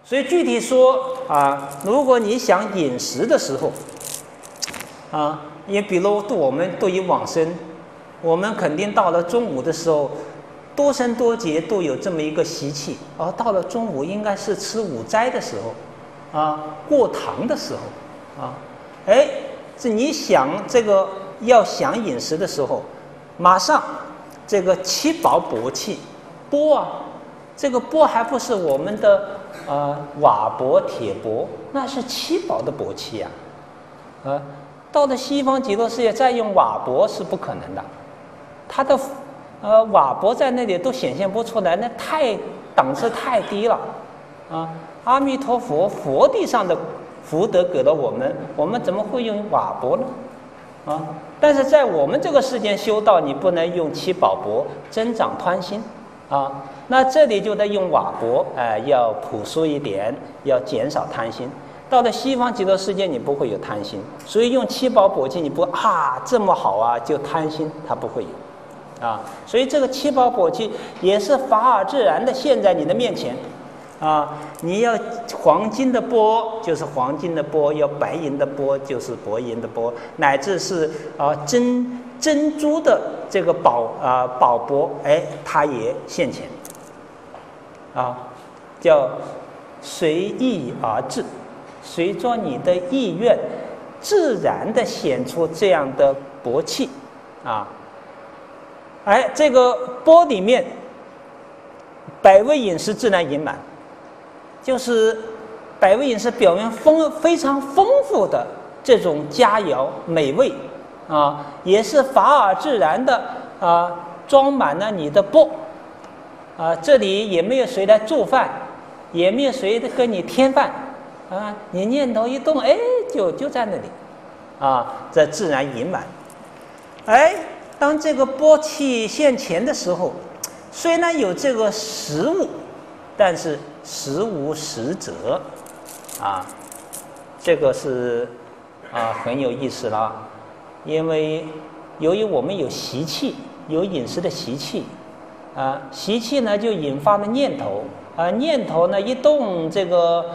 所以具体说啊，如果你想饮食的时候啊，也比如我们对于往生，我们肯定到了中午的时候，多生多劫都有这么一个习气，而到了中午应该是吃午斋的时候啊，过堂的时候啊，哎，这你想这个要想饮食的时候，马上这个七宝钵器钵啊，这个钵还不是我们的瓦钵、铁钵，那是七宝的钵器呀，到了西方极乐世界再用瓦钵是不可能的，它的瓦钵在那里都显现不出来，那档次太低了啊！阿弥陀佛，佛地上的福德给了我们，我们怎么会用瓦钵呢？啊！但是在我们这个世间修道，你不能用七宝钵增长贪心啊。那这里就得用瓦钵，要朴素一点，要减少贪心。到了西方极乐世界，你不会有贪心，所以用七宝钵器，你不这么好啊，就贪心，它不会有啊。所以这个七宝钵器也是法尔自然的现在你的面前啊。你要黄金的钵就是黄金的钵，要白银的钵就是白银的钵，乃至是珍珠的这个宝钵，它也现前啊，叫随意而至，随着你的意愿，自然的显出这样的钵器啊。这个钵里面百味饮食自然盈满，就是百味饮食表面非常丰富的这种佳肴美味啊，也是法尔自然的装满了你的钵啊。这里也没有谁来做饭，也没有谁跟你添饭啊，你念头一动，就在那里啊，这自然盈满。当这个钵器现前的时候，虽然有这个食物，但是食无实者啊，这个是很有意思了。因为由于我们有习气，有饮食的习气习气呢就引发了念头念头呢一动，这个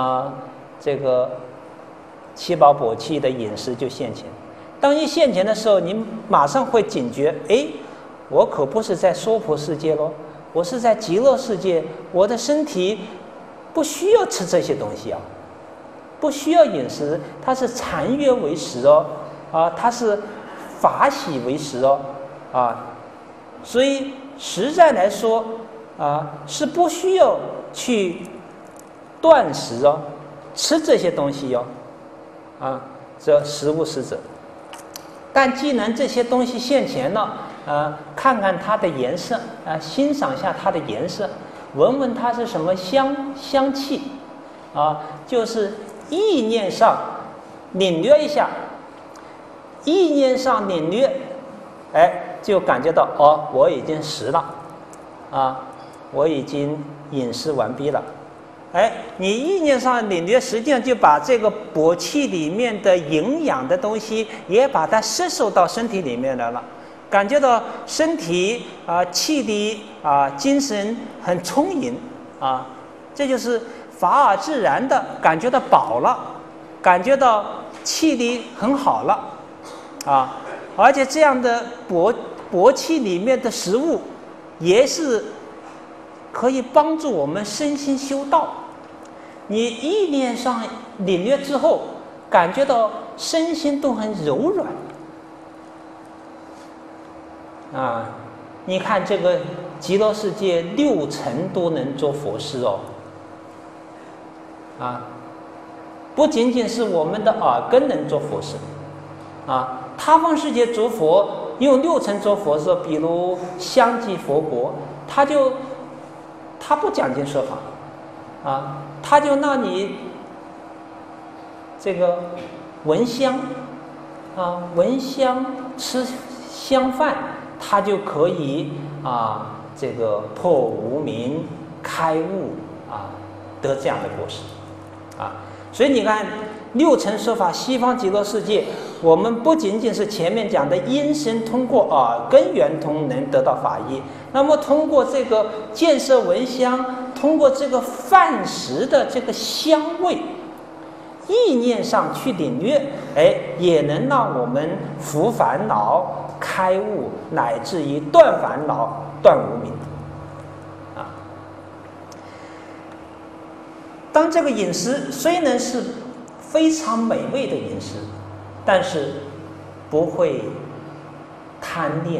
七宝钵器的饮食就现前。当一现前的时候，你马上会警觉，我可不是在娑婆世界咯，我是在极乐世界，我的身体不需要吃这些东西不需要饮食，它是禅悦为食它是法喜为食所以实在来说是不需要去断食吃这些东西这食无实者。但既然这些东西现前了看看它的颜色欣赏一下它的颜色，闻闻它是什么香气就是意念上领略一下，意念上领略就感觉到我已经食了我已经饮食完毕了你意念上领略，实际上就把这个钵器里面的营养的东西也把它摄受到身体里面来了，感觉到身体气力精神很充盈这就是法尔自然的感觉到饱了，感觉到气力很好了而且这样的钵器里面的食物也是可以帮助我们身心修道。你意念上领略之后，感觉到身心都很柔软你看这个极乐世界6层都能做佛事不仅仅是我们的耳根能做佛事他方世界诸佛用6层做佛事，比如香积佛国，他不讲经说法他就让你这个闻香闻香吃香饭，他就可以这个破无明开悟得这样的果实所以你看6层说法，西方极乐世界我们不仅仅是前面讲的因身通过耳根圆通能得到法益，那么通过这个见色闻香通过这个饭食的这个香味，意念上去领略，也能让我们除烦恼、开悟，乃至于断烦恼、断无明。当这个饮食虽然是非常美味的饮食，但是不会贪恋。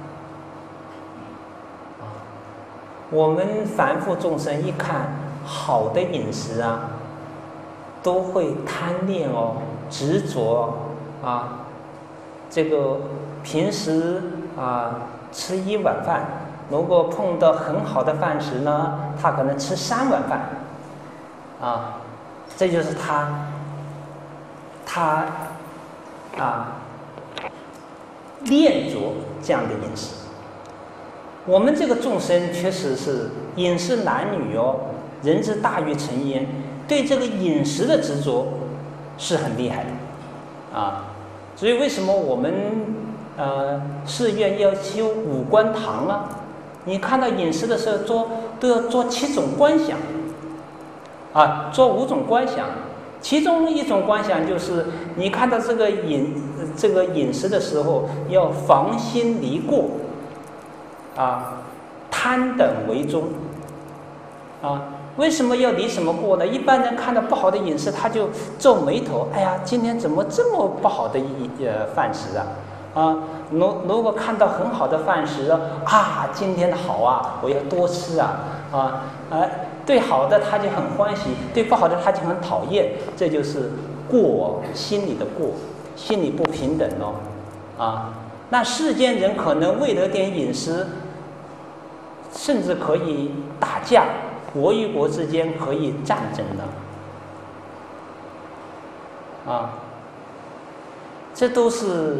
我们凡夫众生一看好的饮食啊，都会贪恋哦，执着啊。这个平时吃一碗饭，如果碰到很好的饭食呢，他可能吃3碗饭。这就是他恋着这样的饮食。我们这个众生确实是饮食男女人之大欲成焉，对这个饮食的执着是很厉害的所以为什么我们寺院要修五观堂啊？你看到饮食的时候都要做7种观想。做5种观想，其中一种观想就是你看到这个饮食的时候，要防心离过，贪等为宗，为什么要离什么过呢？一般人看到不好的饮食，他就皱眉头，哎呀，今天怎么这么不好的饭食啊？如果看到很好的饭食今天好啊，我要多吃对好的他就很欢喜，对不好的他就很讨厌，这就是过，心里的过，心里不平等那世间人可能为了点饮食，甚至可以打架，国与国之间可以战争的这都是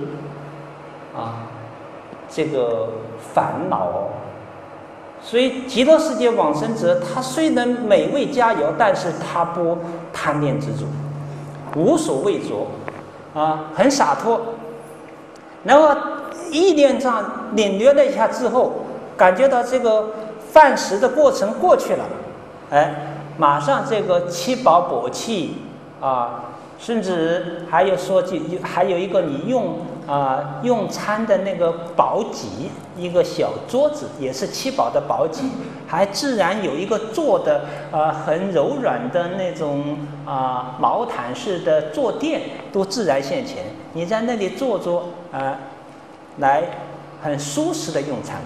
这个烦恼所以极乐世界往生者，他虽能美味佳肴，但是他不贪恋执着，无所畏着很洒脱。然后意念上领略了一下之后，感觉到这个饭食的过程过去了，马上这个七宝补气甚至还有一个你用餐的那个宝几，一个小桌子，也是7宝的宝几，还自然有一个做的很柔软的那种毛毯式的坐垫，都自然现前。你在那里坐着来很舒适的用餐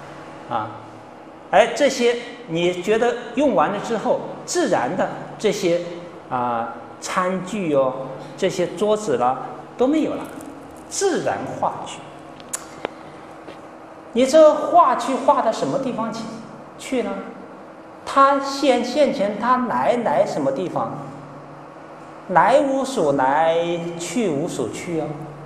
这些你觉得用完了之后，自然的这些餐具这些桌子都没有了，自然化去。你这化去化到什么地方去呢？它现前，它来什么地方？来无所来，去无所去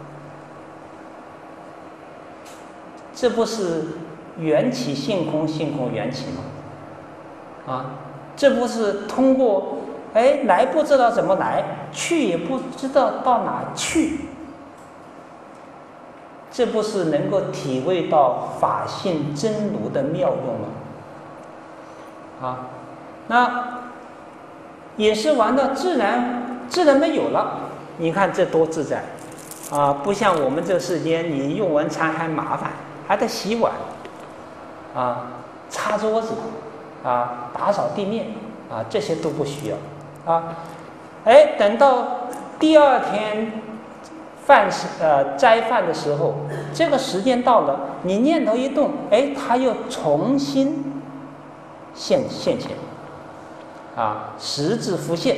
这不是缘起性空，性空缘起吗？这不是通过来不知道怎么来，去也不知道到哪去，这不是能够体会到法性真如的妙用吗？那饮食完了，自然没有了。你看这多自在不像我们这世间，你用完餐还麻烦，还得洗碗擦桌子打扫地面这些都不需要等到第2天斋饭的时候，这个时间到了，你念头一动，它又重新现前实质浮现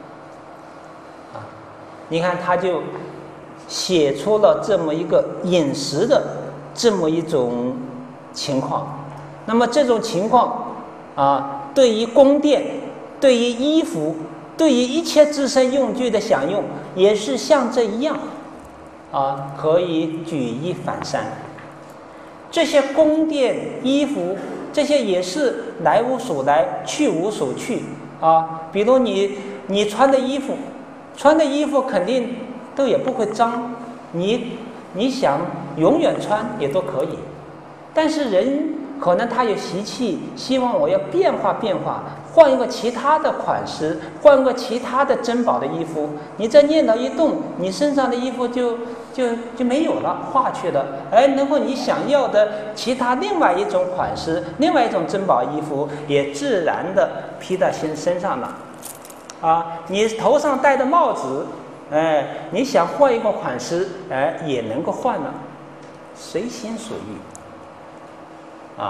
你看他就写出了这么一个饮食的这么一种情况。那么这种情况对于宫殿，对于衣服，对于一切自身用具的享用，也是像这一样可以举一反三。这些宫殿衣服，这些也是来无所来，去无所去比如你穿的衣服肯定都也不会脏，你想永远穿也都可以。但是可能他有习气，希望我要变化变化，换一个其他的款式，换个其他的珍宝的衣服。你这念头一动，你身上的衣服就没有了，化去了。而能够你想要的其他另外一种款式，另外一种珍宝衣服，也自然的披到身上了。你头上戴的帽子，你想换一个款式，也能够换了，随心所欲。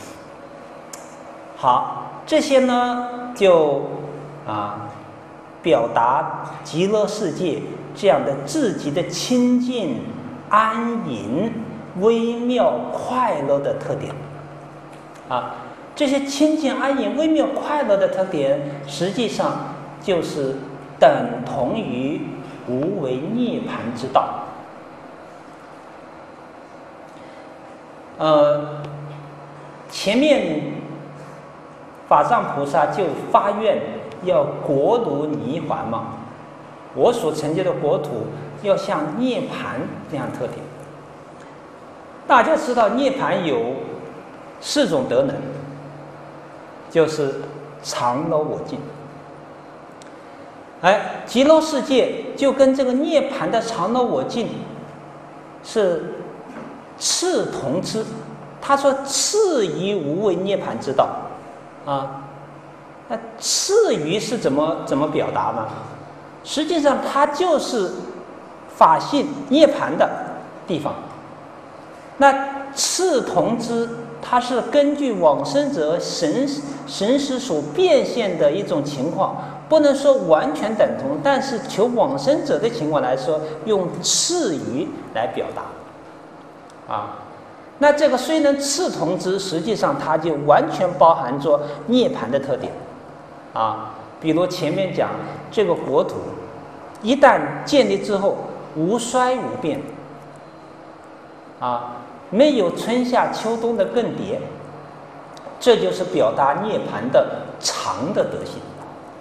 好，这些呢就表达极乐世界这样的自己的清净、安隐、微妙、快乐的特点。这些清净、安隐、微妙、快乐的特点，实际上就是等同于无为涅槃之道。前面法藏菩萨就发愿要国如泥环嘛，我所成就的国土要像涅槃那样特点。大家知道涅槃有4种德能，就是常乐我净。极乐世界就跟这个涅槃的常乐我净是次同之。他说次于无为涅槃之道。那次于是怎么表达呢？实际上它就是法性涅槃的地方。那次同之，它是根据往生者神识所变现的一种情况，不能说完全等同，但是求往生者的情况来说，用次于来表达。那这个虽能次同之，实际上它就完全包含着涅槃的特点。比如前面讲这个国土一旦建立之后，无衰无变，没有春夏秋冬的更迭，这就是表达涅槃的常的德性。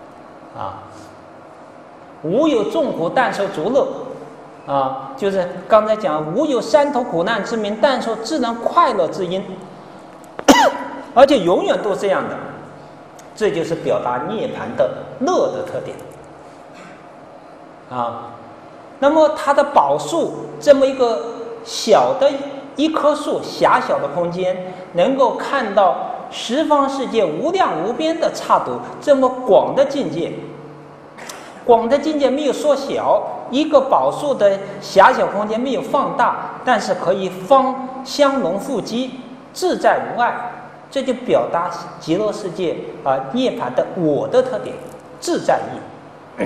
无有众苦，但受足乐。就是刚才讲无有三途苦难之名，但受自然快乐之因，而且永远都这样的，这就是表达涅槃的乐的特点。那么它的宝树这么一个小的一棵树，狭小的空间，能够看到十方世界无量无边的刹土，这么广的境界。广的境界没有缩小，一个宝树的狭小空间没有放大，但是可以相容互击，自在无碍，这就表达极乐世界涅槃的我的特点，自在意。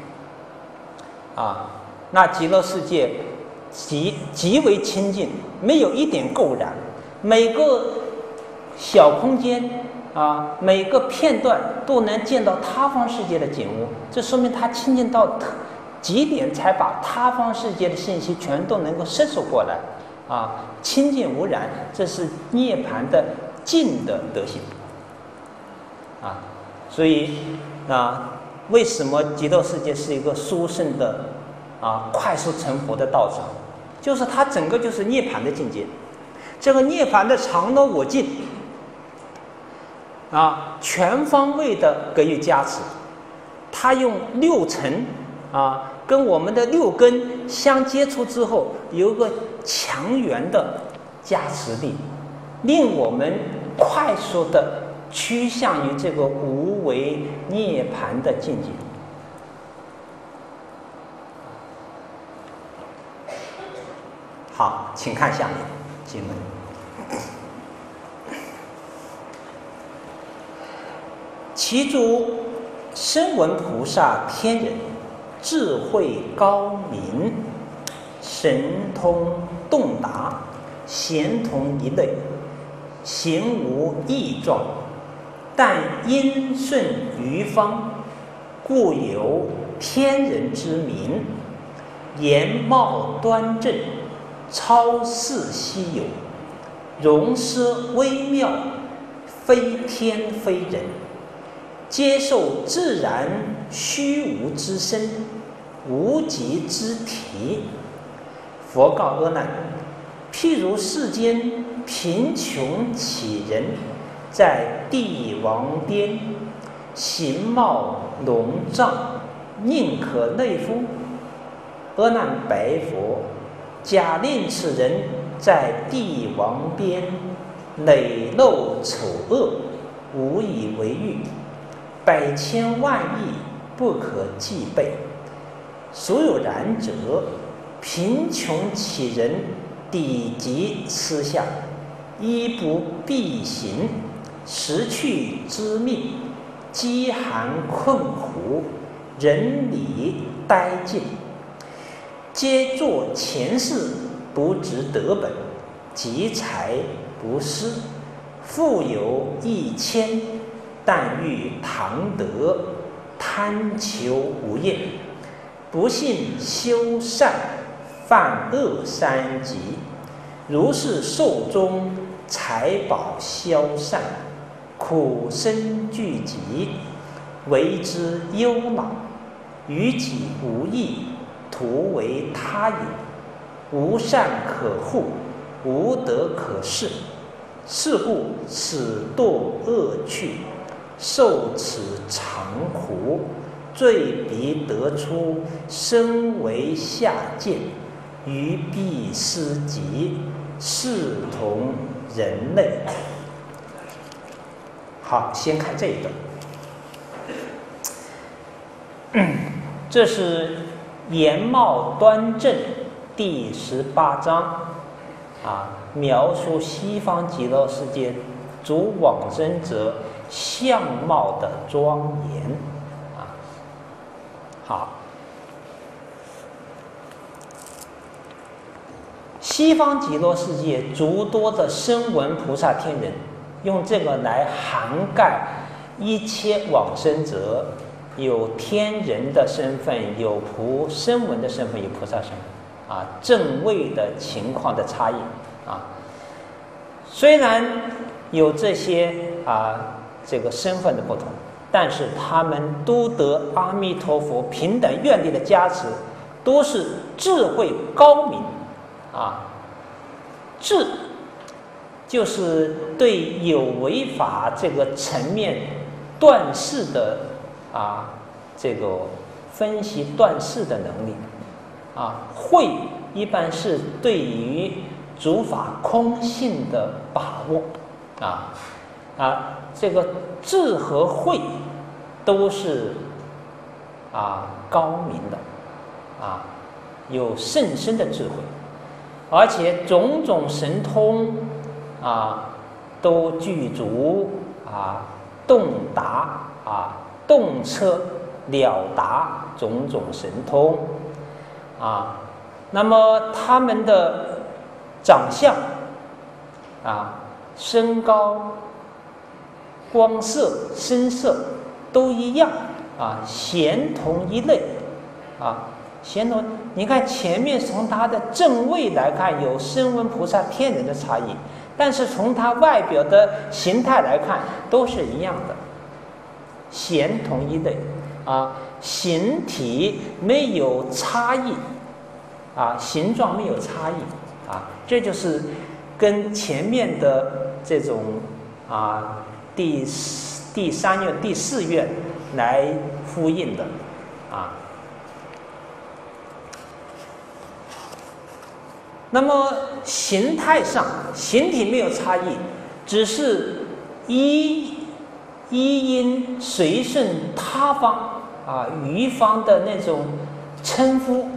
那极乐世界极为清净，没有一点垢染，每个小空间每个片段都能见到他方世界的景物，这说明他清净到极点，才把他方世界的信息全都能够摄受过来。清净无染，这是涅槃的净的德性。所以为什么极乐世界是一个殊胜的快速成佛的道场？就是它整个就是涅槃的境界。这个涅槃的常乐我净全方位的给予加持，它用6层跟我们的6根相接触之后，有一个强源的加持力，令我们快速的趋向于这个无为涅槃的境界。好，请看下面经文。其诸声闻菩萨天人，智慧高明，神通洞达，贤同一类，行无异状，但因顺于方，故有天人之名。颜貌端正，超世稀有，容施微妙，非天非人，接受自然虚无之身，无极之体。佛告阿难： 譬如世间贫穷乞人，在帝王巅，形貌隆胀，宁可内夫？阿难白佛：假令此人在帝王边，磊露丑恶，无以为喻，百千万亿不可计备。所有然者，贫穷乞人，底极吃相，衣不蔽形，食去知命，饥寒困苦，人理殆尽，皆作前世不知得本，积财不施，富有1000，但欲堂得，贪求无厌，不信修善，犯恶3级，如是寿终，财宝消散，苦身聚集，为之忧恼，于己无益，徒为他也。无善可护，无德可事，是故此堕恶趣，受此长苦，罪彼得出，身为下贱，于必失极，视同人类。好，先看这一段。这是颜貌端正第18章描述西方极乐世界诸往生者相貌的庄严好，西方极乐世界诸多的声闻菩萨天人，用这个来涵盖一切往生者，有天人的身份，有声闻的身份，有菩萨身份正位的情况的差异虽然有这些这个身份的不同，但是他们都得阿弥陀佛平等愿力的加持，都是智慧高明智就是对有为法这个层面断事的这个分析断事的能力慧一般是对于诸法空性的把握这个智和慧都是高明的有甚深的智慧，而且种种神通都具足洞达洞彻了达种种神通那么他们的长相身高、光色、声色都一样咸同一类咸同。你看前面从他的正位来看，有声闻菩萨天人的差异，但是从他外表的形态来看，都是一样的，咸同一类形体没有差异形状没有差异这就是跟前面的这种第3愿、第4愿来呼应的那么形态上形体没有差异，只是一因随顺他方余方的那种称呼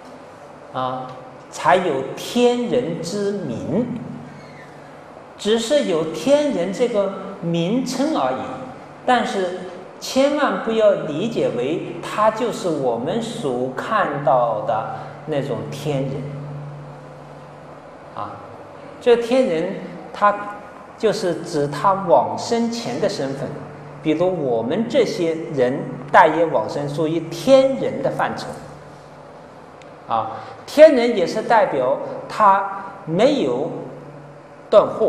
才有天人之名，只是有天人这个名称而已，但是千万不要理解为他就是我们所看到的那种天人这天人他就是指他往生前的身份，比如我们这些人待业往生属于天人的范畴天人也是代表他没有断惑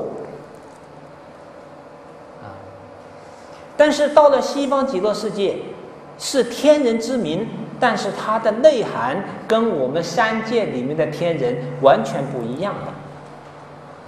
但是到了西方极乐世界是天人之名，但是它的内涵跟我们三界里面的天人完全不一样的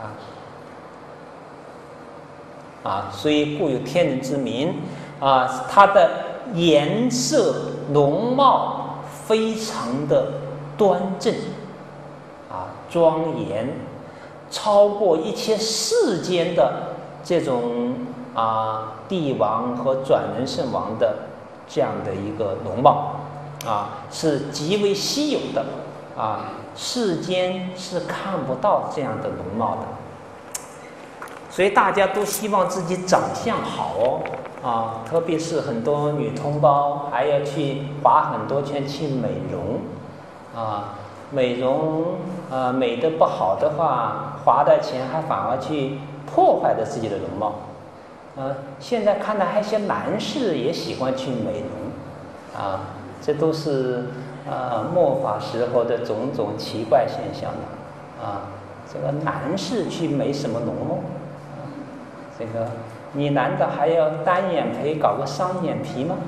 所以故有天人之名它的颜色容貌非常的端正庄严，超过一切世间的这种帝王和转轮圣王的这样的一个容貌是极为稀有的世间是看不到这样的容貌的。所以大家都希望自己长相好特别是很多女同胞还要去花很多钱去美容美容美的不好的话，花的钱还反而去破坏了自己的容貌现在看来还有些男士也喜欢去美容这都是末法时候的种种奇怪现象这个男士去美什么容貌这个你男的还要单眼皮搞个双眼皮吗？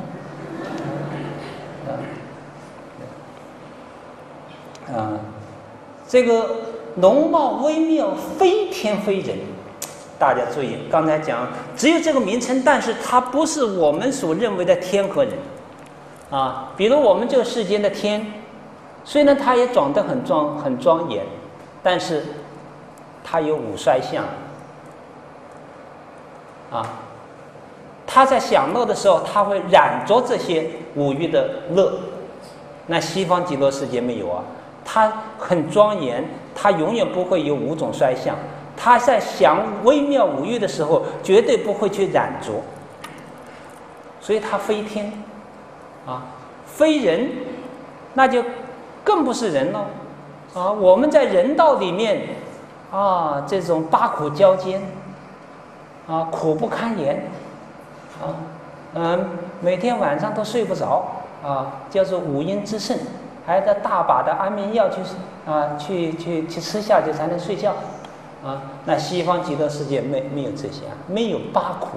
这个容貌微妙，非天非人。大家注意，刚才讲只有这个名称，但是它不是我们所认为的天和人比如我们这个世间的天，虽然它也长得很庄严，但是它有五衰相他在享乐的时候，他会染着这些五欲的乐。那西方极乐世界没有它很庄严，它永远不会有五种衰相。他在享微妙五欲的时候，绝对不会去染着，所以他非天非人，那就更不是人了我们在人道里面这种八苦交煎苦不堪言每天晚上都睡不着叫做五阴之盛，还得大把的安眠药去吃下去才能睡觉那西方极乐世界没有这些没有八苦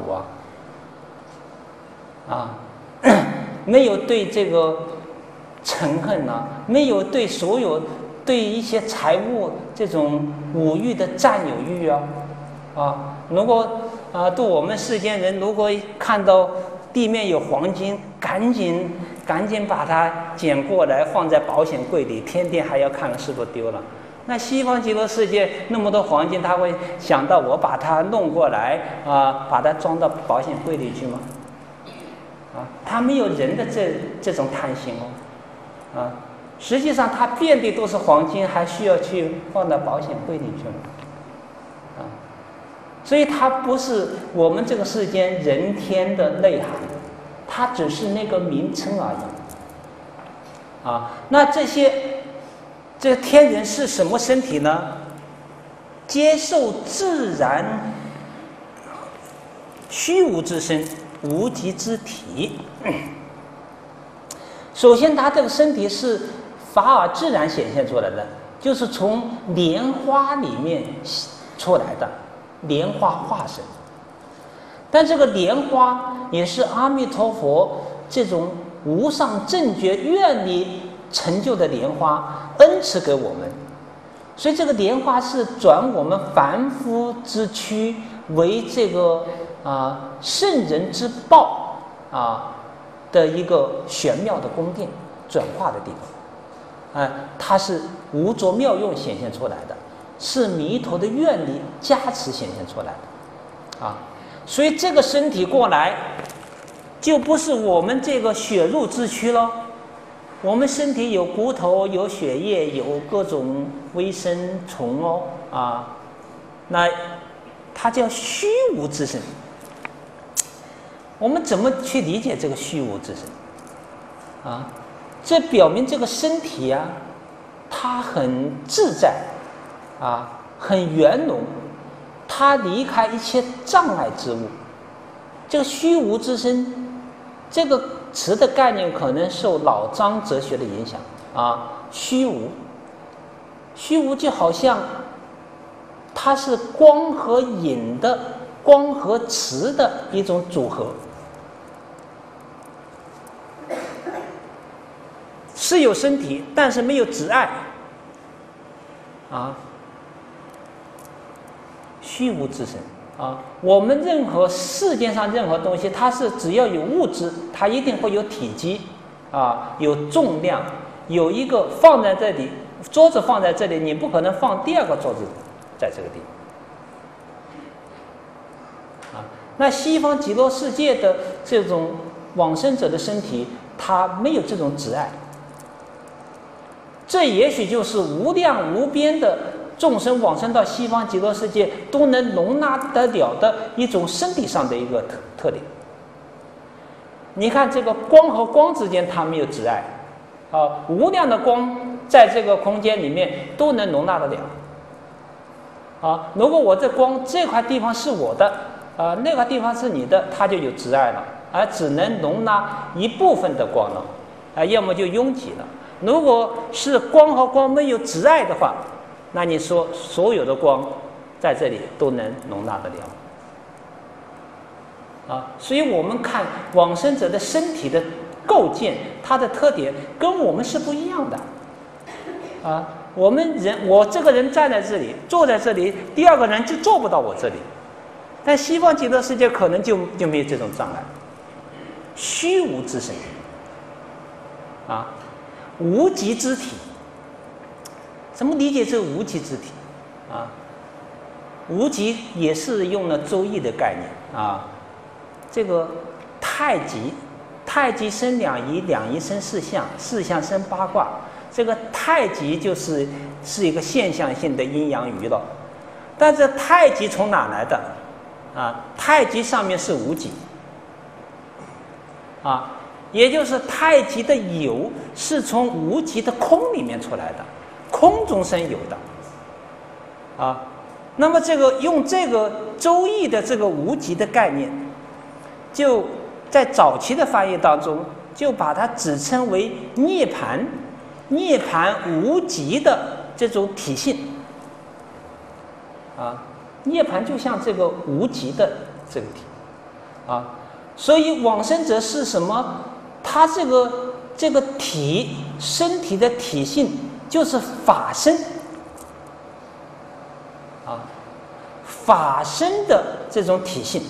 没有对这个嗔恨没有对所有对一些财物这种五欲的占有欲如果对我们世间人，如果看到地面有黄金，赶紧把它捡过来放在保险柜里，天天还要看是不是丢了。那西方极乐世界那么多黄金，他会想到我把它弄过来把它装到保险柜里去吗？他没有人的这种贪心实际上他遍地都是黄金，还需要去放到保险柜里去吗？所以它不是我们这个世间人天的内涵，它只是那个名称而已那这天人是什么身体呢？接受自然虚无之身，无极之体首先它这个身体是法尔自然显现出来的，就是从莲花里面出来的莲花化身。但这个莲花也是阿弥陀佛这种无上正觉愿力成就的莲花，恩赐给我们。所以这个莲花是转我们凡夫之躯为这个圣人之报的一个玄妙的宫殿转化的地方它是无着妙用显现出来的，是弥陀的愿力加持显现出来的所以这个身体过来就不是我们这个血肉之躯了。我们身体有骨头，有血液，有各种微生虫那它叫虚无之身。我们怎么去理解这个虚无之身这表明这个身体它很自在很圆融，它离开一切障碍之物。这个虚无之身这个词的概念可能受老张哲学的影响虚无就好像它是光和影的光和磁的一种组合，是有身体，但是没有执爱虚无之身啊。我们任何世界上任何东西，它是只要有物质，它一定会有体积啊，有重量，有一个放在这里，桌子放在这里，你不可能放第二个桌子在这个地方啊。那西方极乐世界的这种往生者的身体，它没有这种执碍，这也许就是无量无边的众生往生到西方极乐世界都能容纳得了的一种身体上的一个特点。你看这个光和光之间它没有执碍啊，无量的光在这个空间里面都能容纳得了啊。如果我这光这块地方是我的啊，那个地方是你的，它就有执碍了，而只能容纳一部分的光了啊，要么就拥挤了。如果是光和光没有执碍的话，那你说所有的光在这里都能容纳得了啊。所以我们看往生者的身体的构建，它的特点跟我们是不一样的啊。我这个人站在这里，坐在这里，第二个人就坐不到我这里。但西方极乐世界可能就没有这种障碍，虚无之身啊，无极之体。怎么理解这个无极之体啊？无极也是用了周易的概念啊。这个太极，太极生两仪，两仪生四象，四象生八卦。这个太极是一个现象性的阴阳鱼了，但这太极从哪来的啊？太极上面是无极啊，也就是太极的有是从无极的空里面出来的，空中生有的啊。那么这个用这个周易的这个无极的概念，就在早期的翻译当中就把它指称为涅槃，涅槃无极的这种体性啊。涅槃就像这个无极的这个体啊，所以往生者是什么？他这个体身体的体性就是法身啊，法身的这种体性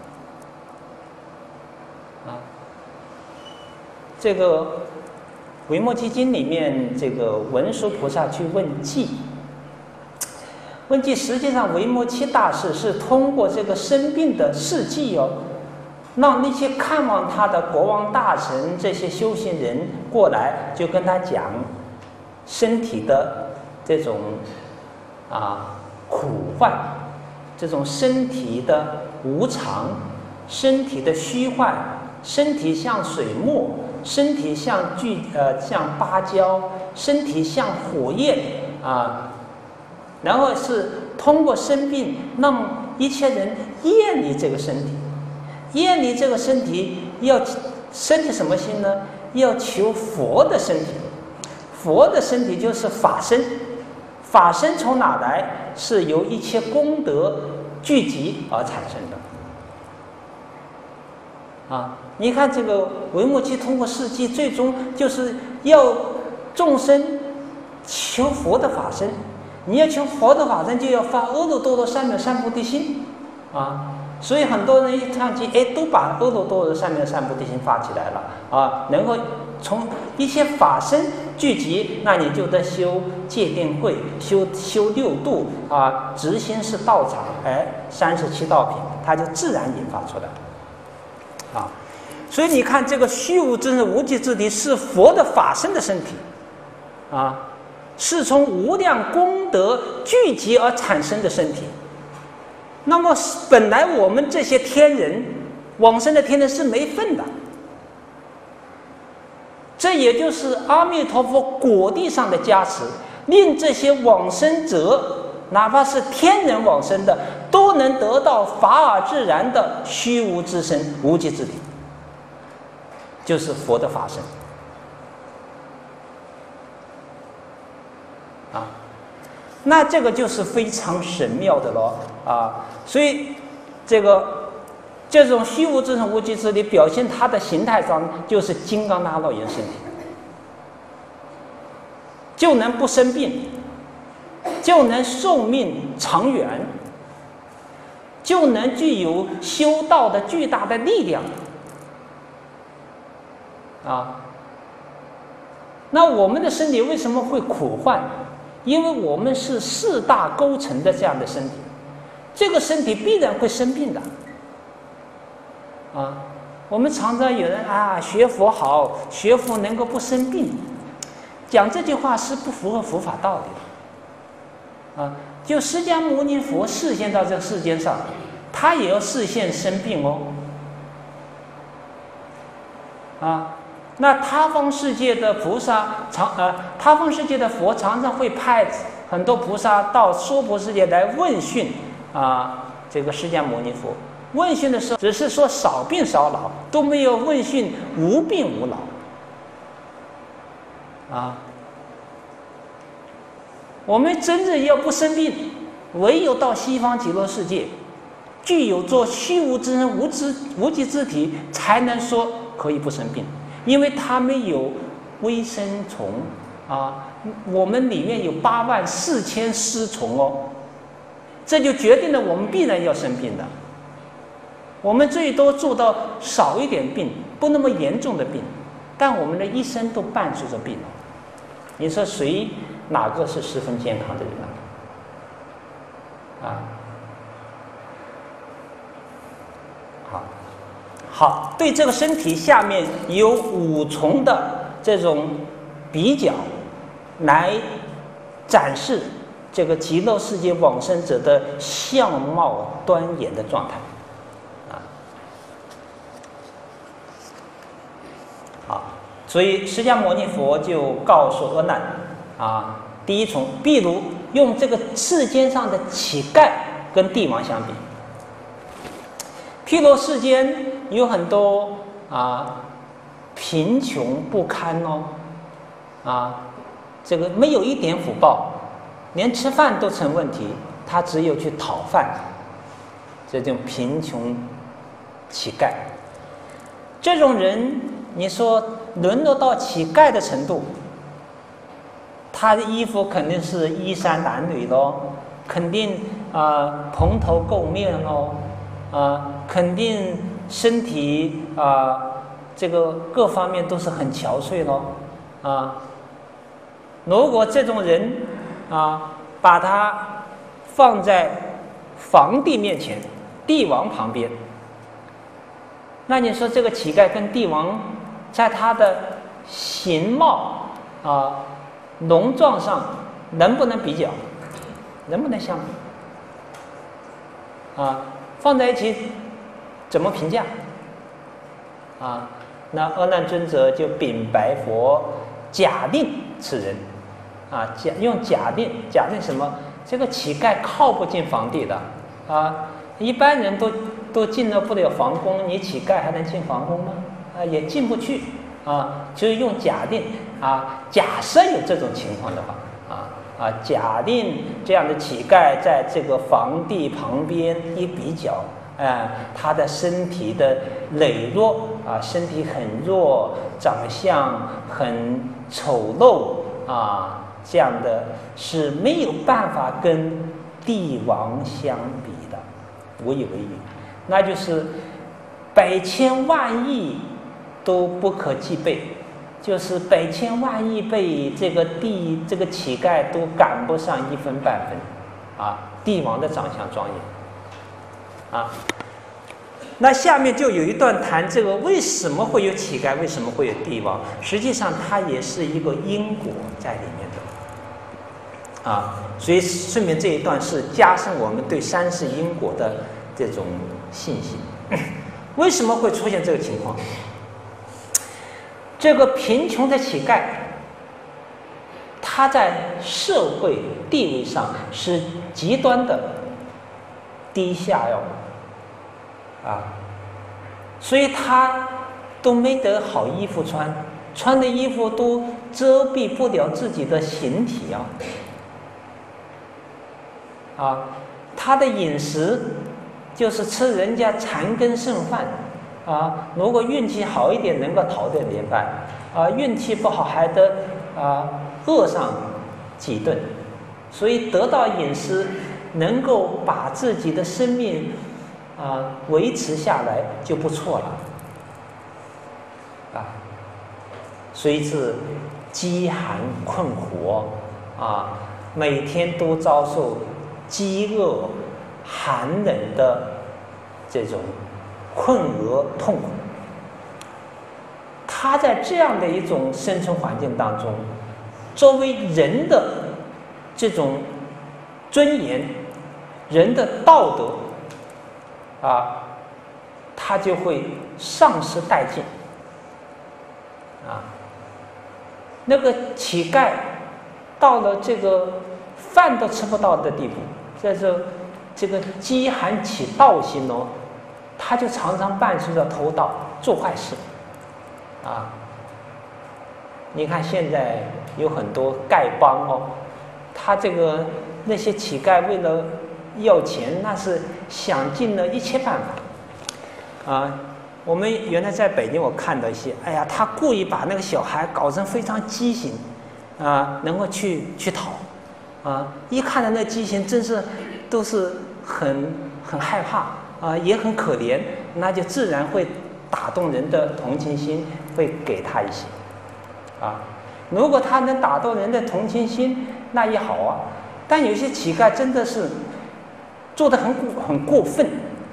啊。这个维摩诘经里面，这个文殊菩萨去问计。问计实际上维摩诘大师是通过这个生病的事迹让那些看望他的国王大臣这些修行人过来，就跟他讲身体的这种苦患，这种身体的无常，身体的虚幻，身体像水墨，身体像芭蕉，身体像火焰啊。然后是通过生病让一切人厌离这个身体，厌离这个身体，要身体什么心呢？要求佛的身体。佛的身体就是法身，法身从哪来？是由一切功德聚集而产生的啊。你看这个维摩诘通过事迹，最终就是要众生求佛的法身。你要求佛的法身，就要发阿耨多罗三藐三菩提心啊！所以很多人一唱经，都把阿耨多罗三藐三菩提心发起来了啊！能够从一些法身聚集，那你就得修戒定慧，修六度啊，执心是道场，37道品，它就自然引发出来啊！所以你看，这个虚无之身、无极之体是佛的法身的身体啊。是从无量功德聚集而产生的身体。那么本来我们这些天人往生的天人是没份的，这也就是阿弥陀佛果地上的加持，令这些往生者，哪怕是天人往生的，都能得到法尔自然的虚无之身、无极之体，就是佛的法身啊。那这个就是非常神妙的咯啊！所以这种虚无之身、无极之体表现它的形态上，就是金刚大乐园身体，就能不生病，就能寿命长远就能具有修道的巨大的力量啊。那我们的身体为什么会苦患？因为我们是四大构成的这样的身体，这个身体必然会生病的啊。我们常常有人啊，学佛好，学佛能够不生病，讲这句话是不符合佛法道理的啊。就释迦牟尼佛示现到这个世间上，他也要示现生病哦啊。那他方世界的菩萨他方世界的佛常常会派很多菩萨到娑婆世界来问讯这个释迦牟尼佛。问讯的时候，只是说少病少老，都没有问讯无病无老啊。我们真正要不生病，唯有到西方极乐世界，具有做虚无之身、无极之体，才能说可以不生病。因为它没有微生虫啊，我们里面有84000丝虫哦，这就决定了我们必然要生病的。我们最多做到少一点病，不那么严重的病，但我们的一生都伴随着病了。你说哪个是十分健康的人啊？好，对这个身体下面有5重的这种比较，来展示这个极乐世界往生者的相貌端严的状态啊。好，所以释迦牟尼佛就告诉阿难第一重，譬如用这个世间上的乞丐跟帝王相比。譬如世间有很多贫穷不堪这个没有一点福报，连吃饭都成问题，他只有去讨饭，这种贫穷乞丐。这种人，你说沦落到乞丐的程度，他的衣服肯定是衣衫褴褛咯，肯定蓬头垢面咯。肯定身体这个各方面都是很憔悴咯如果这种人把他放在皇帝面前，帝王旁边，那你说这个乞丐跟帝王在他的形貌容状上能不能比较？能不能相比？放在一起怎么评价那阿难尊者就禀白佛，假定此人用假定什么？这个乞丐靠不进皇帝的一般人都进了不了皇宫，你乞丐还能进皇宫吗？也进不去就是用假定假设有这种情况的话假定这样的乞丐在这个皇帝旁边一比较，他的身体的羸弱身体很弱，长相很丑陋这样的是没有办法跟帝王相比的，无以为喻。那就是百千万亿都不可计备。就是百千万亿倍，这个乞丐都赶不上1分半分帝王的长相庄严那下面就有一段谈这个为什么会有乞丐，为什么会有帝王？实际上它也是一个因果在里面的所以顺便这一段是加深我们对三世因果的这种信心。为什么会出现这个情况？这个贫穷的乞丐，他在社会地位上是极端的低下所以他都没得好衣服穿，穿的衣服都遮蔽不了自己的形体他的饮食就是吃人家残羹剩饭如果运气好一点能够讨点连饭运气不好还得饿上几顿，所以得到饮食能够把自己的生命维持下来就不错了。随之饥寒困苦每天都遭受饥饿、寒冷的这种困厄痛苦。他在这样的一种生存环境当中，作为人的这种尊严、人的道德他就会丧失殆尽那个乞丐到了这个饭都吃不到的地步，在这个饥寒起盗心他就常常伴随着偷盗做坏事你看现在有很多丐帮他那些乞丐为了要钱，那是想尽了一切办法我们原来在北京我看到一些，他故意把那个小孩搞成非常畸形能够去讨一看到那畸形，真是都是很害怕也很可怜，那就自然会打动人的同情心，会给他一些如果他能打动人的同情心，那也好但有些乞丐真的是做得很过分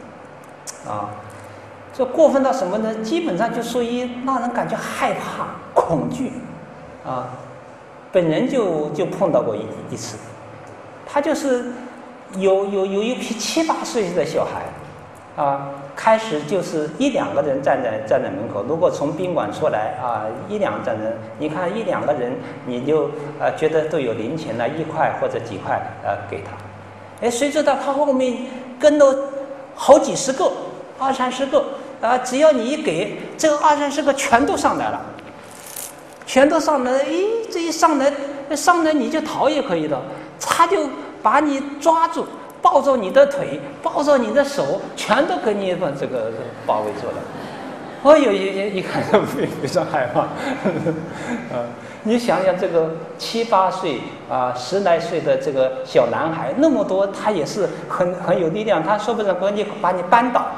这过分到什么呢？基本上就属于让人感觉害怕、恐惧本人就碰到过一次，他就是有一批7、8岁的小孩开始就是1、2个人站在门口，如果从宾馆出来1、2站着，你看1、2个人，你就觉得都有零钱了，1块或者几块给他，谁知道他后面跟了好几十个、20、30个只要你一给，这个20、30个全都上来了，全都上来了，这一上来你就逃也可以的，他就把你抓住。抱着你的腿，抱着你的手，全都给你把这个包围住了。一看就非常害怕。你想想这个7、8岁10来岁的这个小男孩，那么多，他也是很有力量，他说不定把你扳倒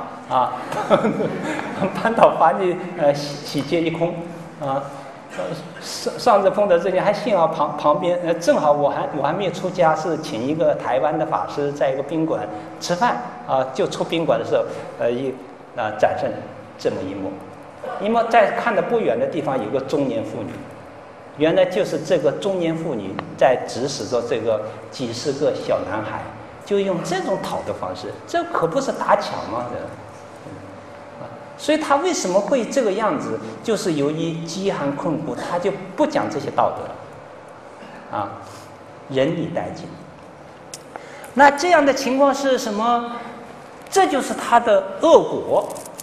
扳倒把你洗劫一空上次碰到这里，还幸好旁边正好我还没有出家，是请一个台湾的法师在一个宾馆吃饭就出宾馆的时候展现这么一幕。因为在看的不远的地方有个中年妇女，原来就是这个中年妇女在指使着这个几十个小男孩，就用这种讨的方式，这可不是打抢吗？所以他为什么会这个样子，就是由于饥寒困苦，他就不讲这些道德了人以殆尽。那这样的情况是什么？这就是他的恶果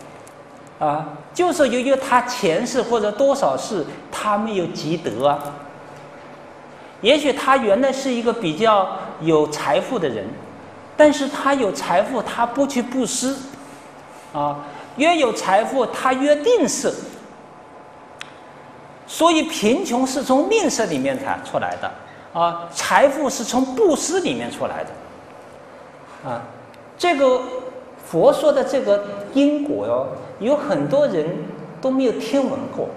就是由于他前世或者多少世他没有积德也许他原来是一个比较有财富的人，但是他有财富他不去布施越有财富他越吝啬，所以贫穷是从吝啬里面才出来的财富是从布施里面出来的这个佛说的这个因果有很多人都没有听闻过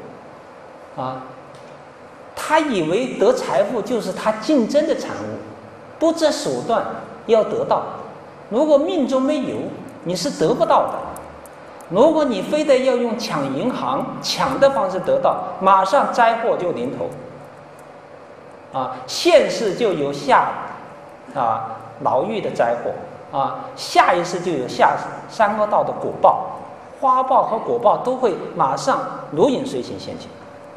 他以为得财富就是他竞争的产物，不择手段要得到，如果命中没有，你是得不到的。如果你非得要用抢银行抢的方式得到，马上灾祸就临头现世就有下牢狱的灾祸下一世就有下三恶道的果报，花报和果报都会马上如影随形现前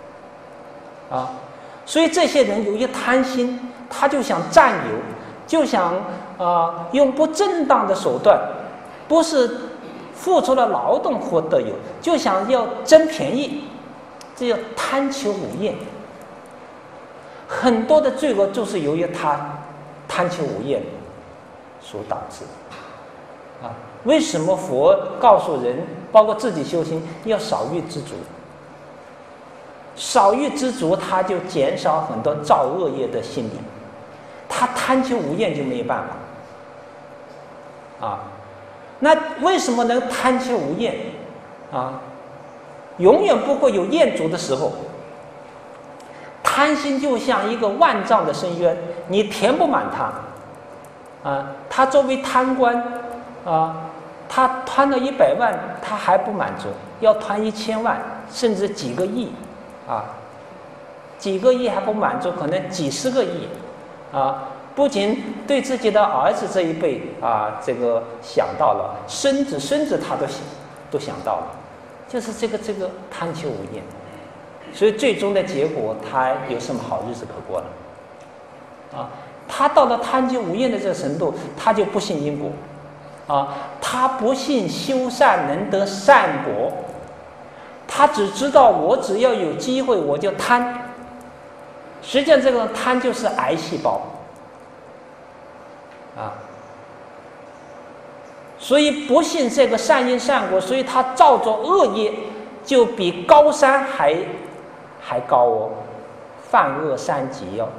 所以这些人由于贪心，他就想占有，就想用不正当的手段，不是付出了劳动获得有，就想要争便宜，这叫贪求无厌。很多的罪恶就是由于他贪求无厌所导致为什么佛告诉人，包括自己修行，要少欲知足？少欲知足，他就减少很多造恶业的心理。他贪求无厌就没有办法那为什么能贪求无厌啊？永远不会有厌足的时候。贪心就像一个万丈的深渊，你填不满它啊。他作为贪官啊，他贪了100万，他还不满足，要贪1000万，甚至几个亿啊，几个亿还不满足，可能几十个亿啊。不仅对自己的儿子这一辈啊，这个想到了，孙子他都想到了，就是这个贪求无厌，所以最终的结果，他有什么好日子可过了？啊，他到了贪求无厌的这个程度，他就不信因果，啊，他不信修善能得善果，他只知道我只要有机会我就贪，实际上这个贪就是癌细胞。啊，所以不信这个善因善果，所以他造作恶业就比高山还高哦，犯恶三级哦。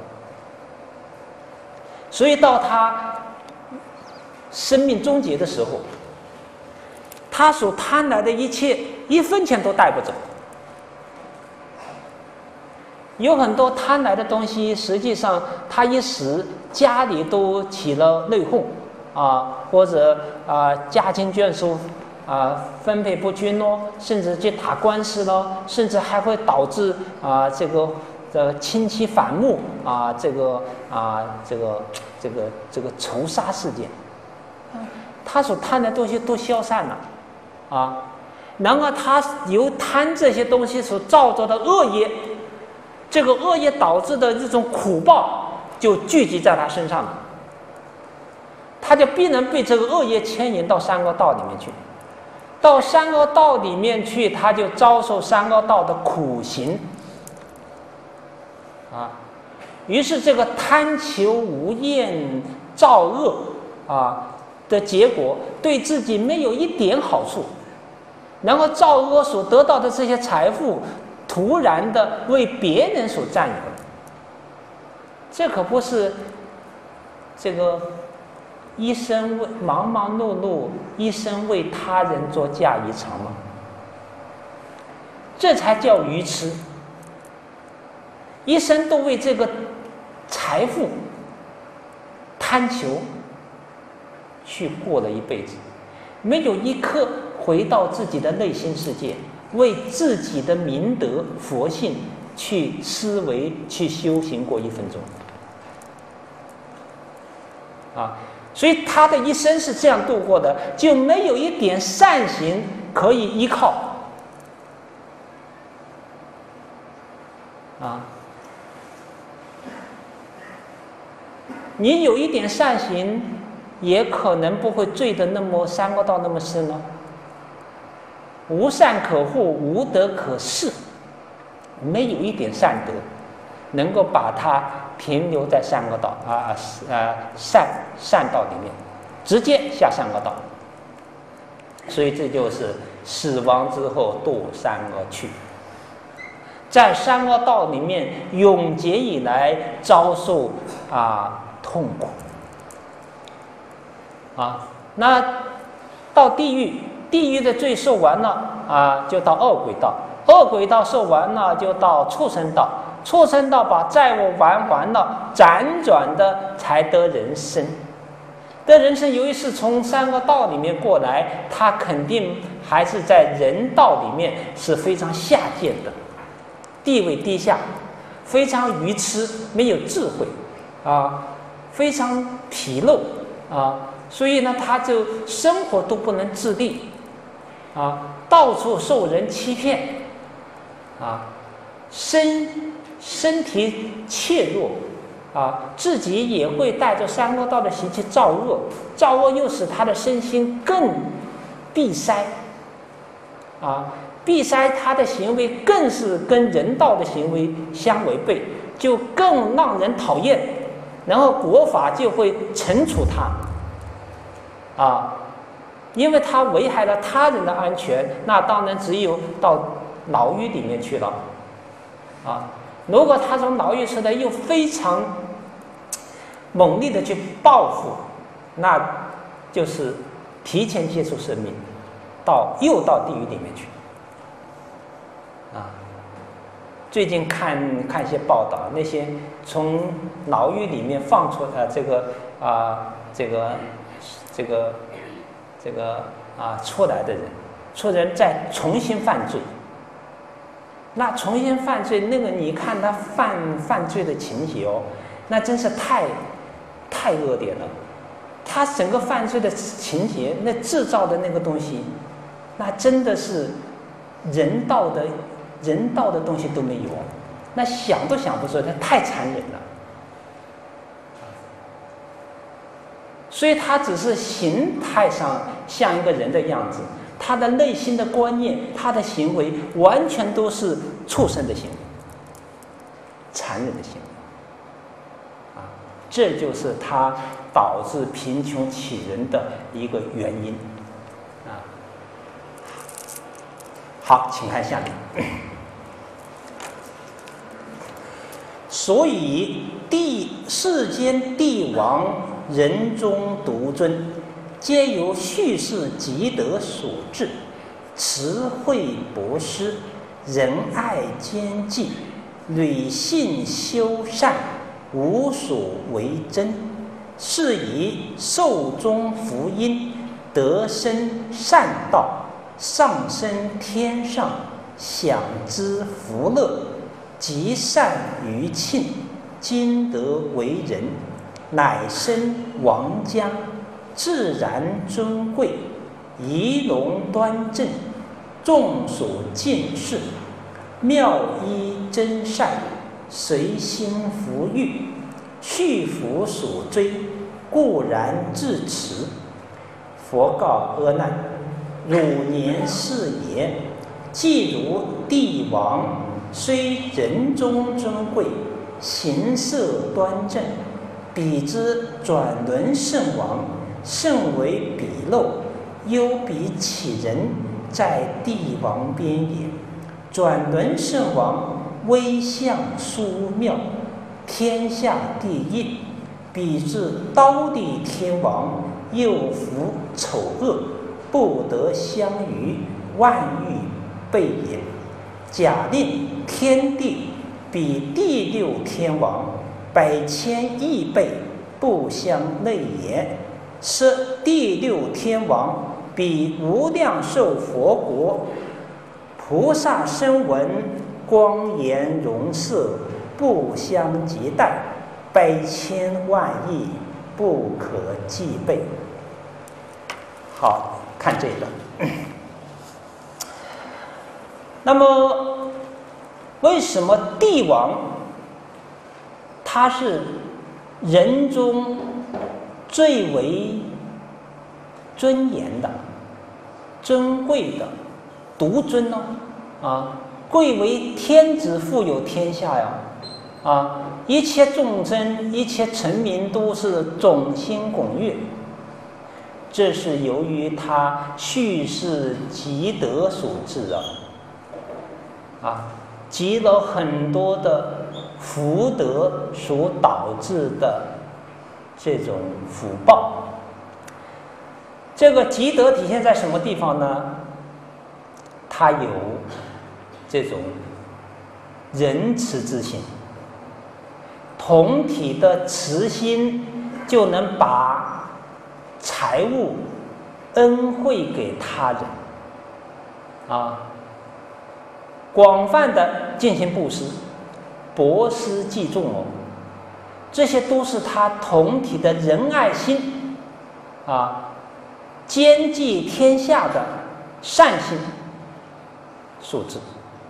所以到他生命终结的时候，他所贪来的一切1分钱都带不走。有很多贪来的东西，实际上他一时家里都起了内讧啊，或者家境眷属分配不均咯，甚至去打官司咯，甚至还会导致这个亲戚反目这个仇杀事件，他所贪的东西都消散了啊，然而他由贪这些东西所造作的恶业。这个恶业导致的这种苦报就聚集在他身上了，他就必然被这个恶业牵引到三恶道里面去，到三恶道里面去，他就遭受三恶道的苦行啊。于是这个贪求无厌造恶的结果，对自己没有一点好处，然后造恶所得到的这些财富。突然的为别人所占有，这可不是这个一生为忙忙碌碌，一生为他人做嫁衣裳吗？这才叫愚痴。一生都为这个财富贪求去过了一辈子，没有一刻回到自己的内心世界。为自己的明德佛性去思维去修行过1分钟所以他的一生是这样度过的，就没有一点善行可以依靠你有一点善行，也可能不会坠得那么三恶道那么深了。无善可护，无德可恃，没有一点善德能够把它停留在三恶道善道里面，直接下三恶道。所以这就是死亡之后堕三恶趣，在三恶道里面永劫以来遭受痛苦那到地狱。地狱的罪受完了就到恶鬼道，恶鬼道受完了就到畜生道，畜生道把债务还完了，辗转的才得人生。得人生，由于是从三个道里面过来，他肯定还是在人道里面是非常下贱的，地位低下，非常愚痴，没有智慧非常纰漏所以呢，他就生活都不能自立到处受人欺骗身体怯弱自己也会带着三恶道的习气造恶，造恶又使他的身心更闭塞闭塞他的行为更是跟人道的行为相违背，就更让人讨厌，然后国法就会惩处他因为他危害了他人的安全，那当然只有到牢狱里面去了如果他从牢狱出来又非常猛烈的去报复，那就是提前结束生命，又到地狱里面去。最近看一些报道，那些从牢狱里面放出出来的人，再重新犯罪。那重新犯罪，那个你看他犯罪的情节那真是太恶劣了。他整个犯罪的情节，那制造的那个东西，那真的是人道的东西都没有，那想都想不出来，那太残忍了。所以他只是形态上像一个人的样子，他的内心的观念，他的行为完全都是畜生的行为，残忍的行为。这就是他导致贫穷启人的一个原因。好，请看下面。所以世间帝王人中独尊，皆由叙事积德所致，慈惠博施，仁爱兼济，履信修善，无所为真，是以寿终福音，得生善道，上升天上，享之福乐，极善于庆，今得为人，乃生王家，自然尊贵，仪容端正，众所敬视，妙依真善，随心弗欲，续福所追，固然至此。佛告阿难：汝年是也，既如帝王，虽人中尊贵，形色端正，彼之转轮圣王，甚为鄙陋，优比乞人，在帝王边也。转轮圣王威相殊妙，天下第一，彼之刀地天王，又服丑恶，不得相与，万欲备也。假令天地比第六天王百千亿倍，不相类也。是第六天王比无量寿佛国菩萨声闻光颜容色，不相及待，百千万亿，不可计备。好，看这个。那么，为什么帝王他是人中最为尊严的、尊贵的、独尊呢？贵为天子，富有天下呀！一切众生、一切臣民都是众星拱月。这是由于他叙事积德所致积了很多的福德所导致的这种福报。这个积德体现在什么地方呢？他有这种仁慈之心，同体的慈心就能把财物恩惠给他人广泛的进行布施，博施济众这些都是他同体的仁爱心兼济天下的善心所致。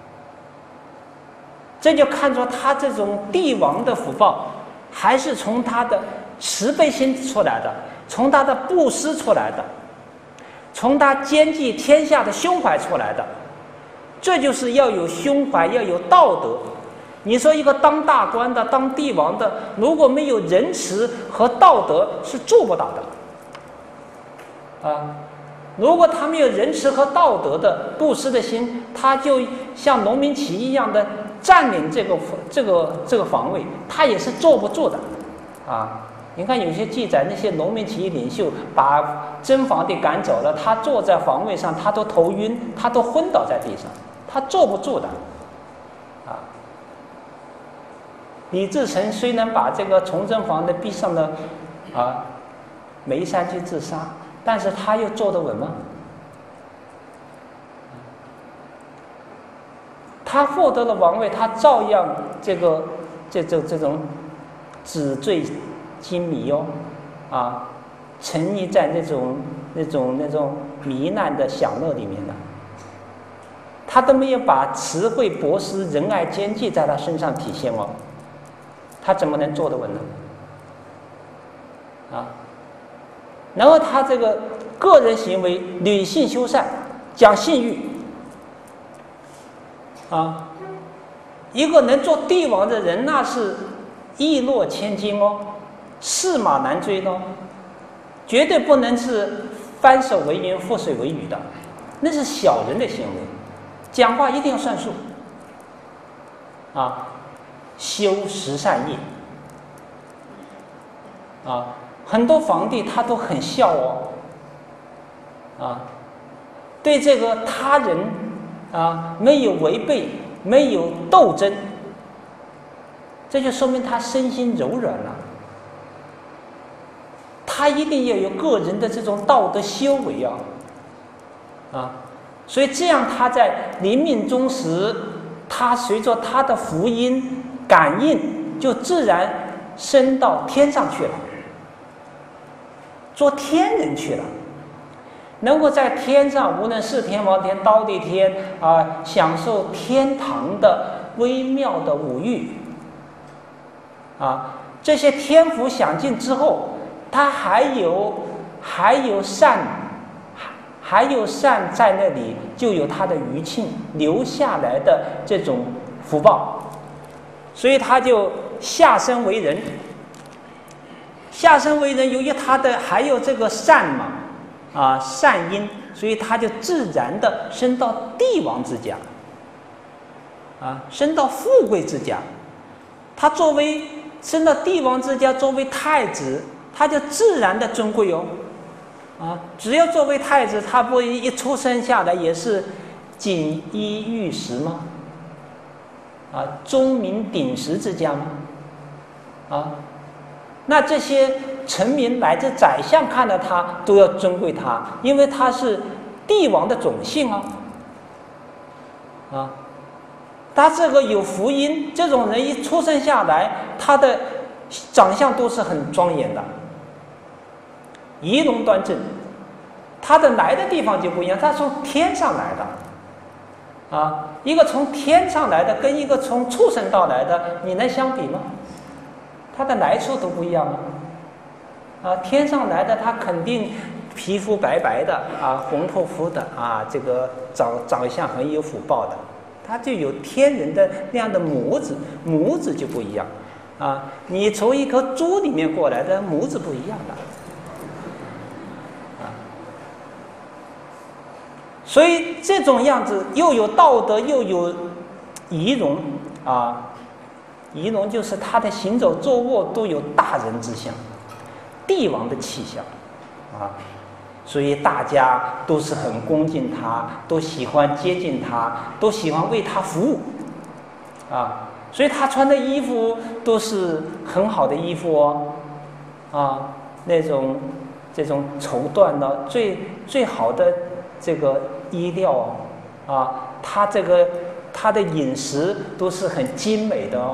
这就看出他这种帝王的福报，还是从他的慈悲心出来的，从他的布施出来的，从他兼济天下的胸怀出来的。这就是要有胸怀，要有道德。你说一个当大官的、当帝王的，如果没有仁慈和道德，是做不到的如果他没有仁慈和道德的布施的心，他就像农民起义一样的占领这个防卫，他也是坐不住的你看有些记载，那些农民起义领袖把真皇帝赶走了，他坐在皇位上，他都头晕，他都昏倒在地上，他坐不住的。李自成虽然把这个崇祯皇帝逼上了煤山去自杀，但是他又坐得稳吗？他获得了王位，他照样这种纸醉金迷沉溺在那种糜烂的享乐里面的。他都没有把慈惠博施、仁爱兼济在他身上体现哦，他怎么能坐得稳呢？然后他这个个人行为履性修善，讲信誉一个能做帝王的人，那是一诺千金哦，驷马难追哦，绝对不能是翻手为云覆水为雨的，那是小人的行为。讲话一定要算数修十善业很多皇帝他都很孝对这个他人没有违背，没有斗争，这就说明他身心柔软了。他一定要有个人的这种道德修为所以这样他在临命终时，他随着他的福音感应，就自然升到天上去了，做天人去了，能够在天上，无论是天王天、刀地天享受天堂的微妙的五欲这些天福享尽之后，他还有善在那里，就有他的余庆留下来的这种福报，所以他就下生为人。下生为人，由于他的还有这个善善因，所以他就自然的升到帝王之家升到富贵之家。他作为升到帝王之家，作为太子，他就自然的尊贵只要作为太子，他不一出生下来也是锦衣玉食吗？钟鸣鼎食之家吗？那这些臣民乃至宰相看到他都要尊贵他，因为他是帝王的种姓他这个有福音，这种人一出生下来，他的长相都是很庄严的，仪容端正。他的来的地方就不一样，他从天上来的一个从天上来的跟一个从畜生道来的，你能相比吗？他的来处都不一样天上来的他肯定皮肤白白的红扑扑的这个长相很有福报的，他就有天人的那样的模子就不一样你从一颗猪里面过来的模子不一样的所以这种样子又有道德又有仪容仪容就是他的行走坐卧都有大人之相，帝王的气象所以大家都是很恭敬他，都喜欢接近他，都喜欢为他服务所以他穿的衣服都是很好的衣服那种这种绸缎的最好的这个衣料他的饮食都是很精美的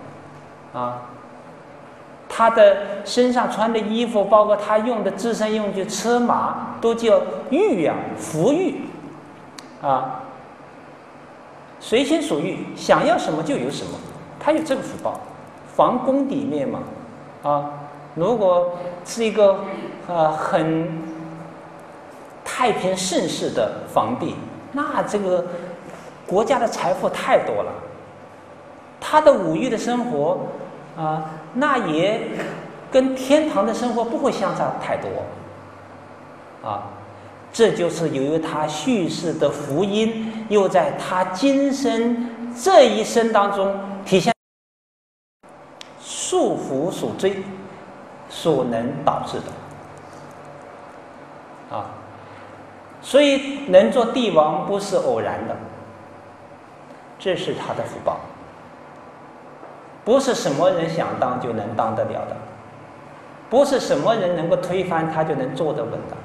他的身上穿的衣服，包括他用的自身用具车马，都叫御福御随心所欲，想要什么就有什么，他有这个福报。皇宫里面嘛如果是一个很太平盛世的皇帝，那这个国家的财富太多了，他的五欲的生活那也跟天堂的生活不会相差太多这就是由于他叙事的福音又在他今生这一生当中体现。束缚所追， 所能导致的。所以能做帝王不是偶然的，这是他的福报，不是什么人想当就能当得了的，不是什么人能够推翻他就能坐得稳的。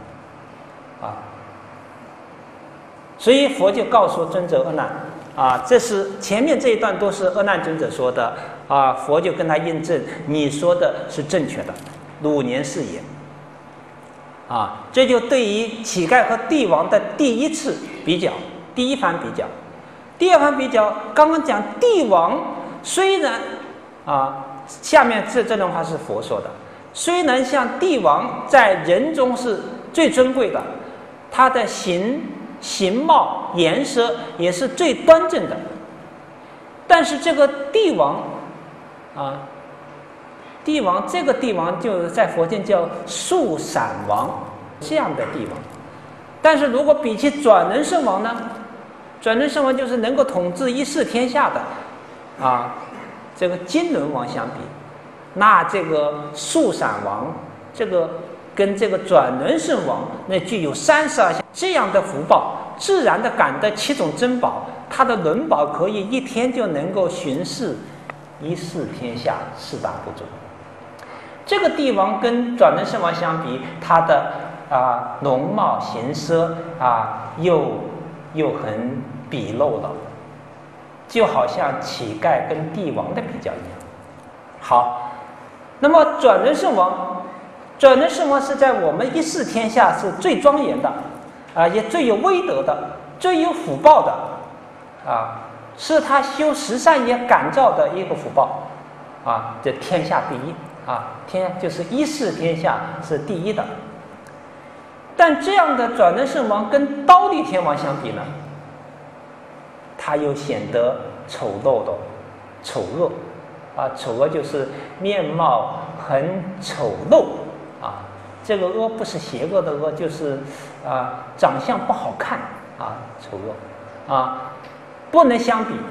所以佛就告诉尊者阿难，这是前面这一段都是阿难尊者说的，佛就跟他印证，你说的是正确的，汝年是也。这就对于乞丐和帝王的第一次比较，第一番比较。第二番比较，刚刚讲帝王虽然下面这段话是佛说的，虽然像帝王在人中是最尊贵的，他的形貌颜色也是最端正的，但是这个帝王这个帝王就是在佛经叫速闪王这样的帝王。但是如果比起转轮圣王呢，转轮圣王就是能够统治一世天下的这个金轮王相比，那这个速闪王这个跟这个转轮圣王那具有32项这样的福报，自然的感得7种珍宝，他的轮宝可以一天就能够巡视一世天下4大部洲。这个帝王跟转轮圣王相比，他的容貌形色又很鄙陋了，就好像乞丐跟帝王的比较一样。好，那么转轮圣王是在我们一世天下是最庄严的也最有威德的，最有福报的是他修十善业感召的一个福报这天下第一就是一世天下是第一的。但这样的转轮圣王跟忉利天王相比呢，他又显得丑陋的丑恶丑恶就是面貌很丑陋这个恶不是邪恶的恶，就是长相不好看丑恶不能相比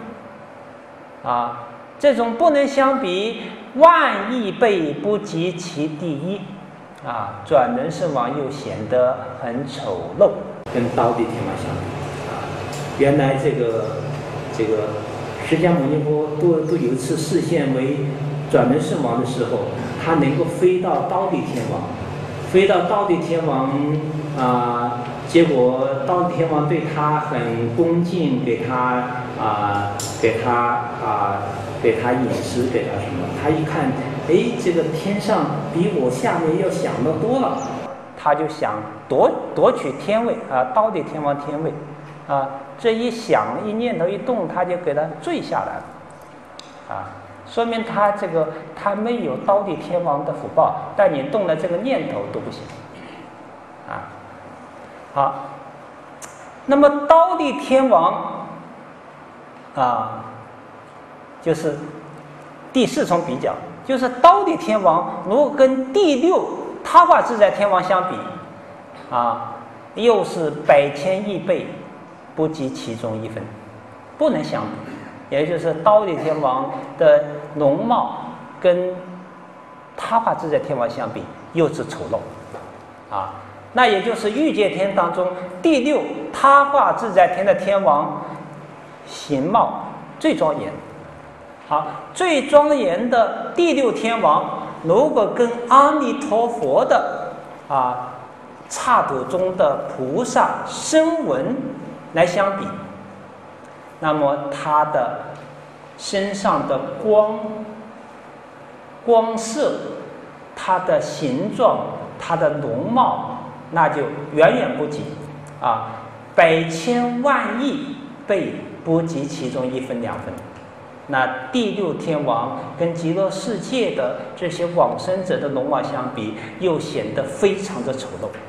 这种不能相比，万亿倍不及其第一转轮圣王又显得很丑陋，跟忉利天王相比原来这个释迦牟尼佛都有一次示现为转轮圣王的时候，他能够飞到忉利天王，结果忉利天王对他很恭敬，给他饮食，给他什么？他一看，这个天上比我下面要响得多了，他就想夺取天位忉利天王天位这一想一念头一动，他就给他坠下来了说明他没有忉利天王的福报，但你动了这个念头都不行好，那么忉利天王就是第4重比较，就是忉利天王如果跟第6他化自在天王相比又是100千亿倍不及其中1分，不能相比。也就是忉利天王的容貌跟他化自在天王相比又是丑陋那也就是欲界天当中第6他化自在天的天王形貌最庄严最庄严的第6天王，如果跟阿弥陀佛的刹土中的菩萨声闻来相比，那么他的身上的光色，他的形状，他的容貌，那就远远不及100千万亿倍不及其中1分2分。那第6天王跟极乐世界的这些往生者的容貌相比，又显得非常的丑陋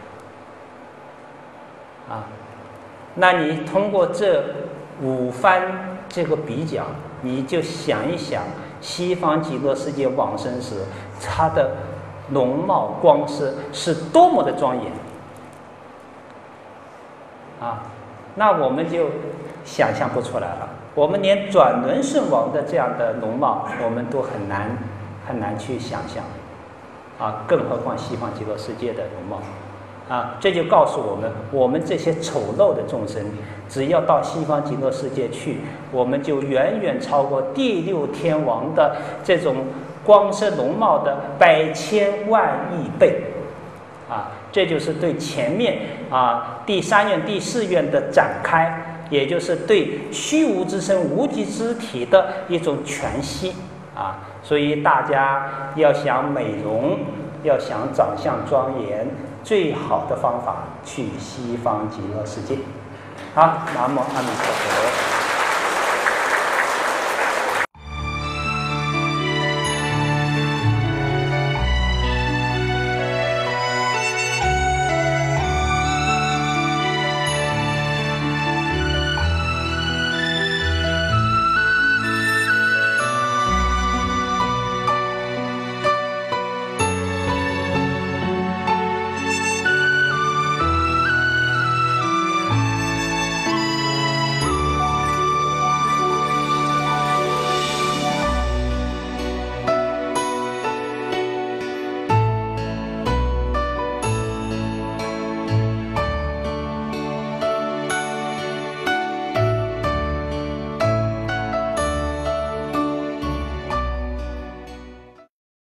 那你通过这5番这个比较，你就想一想西方极乐世界往生时他的容貌光色是多么的庄严那我们就想象不出来了。我们连转轮圣王的这样的容貌，我们都很难去想象更何况西方极乐世界的容貌。这就告诉我们，我们这些丑陋的众生，只要到西方极乐世界去，我们就远远超过第六天王的这种光色容貌的百千万亿倍。这就是对前面第三愿、第四愿的展开，也就是对虚无之身、无极之体的一种全息。所以大家要想美容，要想长相庄严，最好的方法去西方极乐世界。好，南无阿弥陀佛。